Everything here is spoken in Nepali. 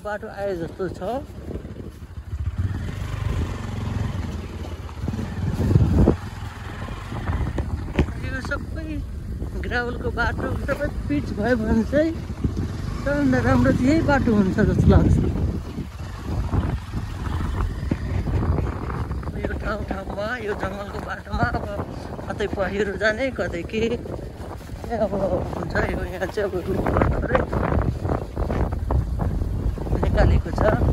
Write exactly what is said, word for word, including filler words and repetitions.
बाटो आए जस्तो छ। यो सबै ग्राभलको बाटो सबै पिच भयो भने चाहिँ सबभन्दा राम्रो चाहिँ यही बाटो हुन्छ जस्तो लाग्छ। यो ठाउँ ठाउँमा यो जङ्गलको बाटोमा अब कतै पहिरो जाने कतै के अब हुन्छ। यो यहाँ चाहिँ अब रुखहरू निकालेको छ।